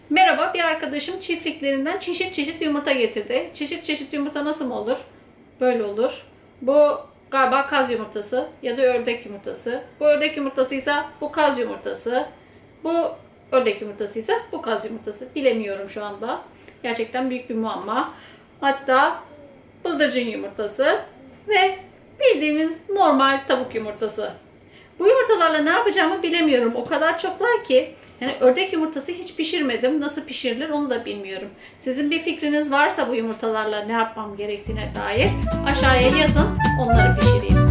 Merhaba, bir arkadaşım çiftliklerinden çeşit çeşit yumurta getirdi. Çeşit çeşit yumurta nasıl mı olur? Böyle olur. Bu galiba kaz yumurtası ya da ördek yumurtası. Bu ördek yumurtasıysa bu kaz yumurtası. Bu ördek yumurtasıysa bu kaz yumurtası. Bilemiyorum şu anda. Gerçekten büyük bir muamma. Hatta bıldırcın yumurtası ve bildiğimiz normal tavuk yumurtası. Bu yumurtalarla ne yapacağımı bilemiyorum. O kadar çoklar ki. Yani ördek yumurtası hiç pişirmedim. Nasıl pişirilir onu da bilmiyorum. Sizin bir fikriniz varsa bu yumurtalarla ne yapmam gerektiğine dair aşağıya yazın. Onları pişireyim.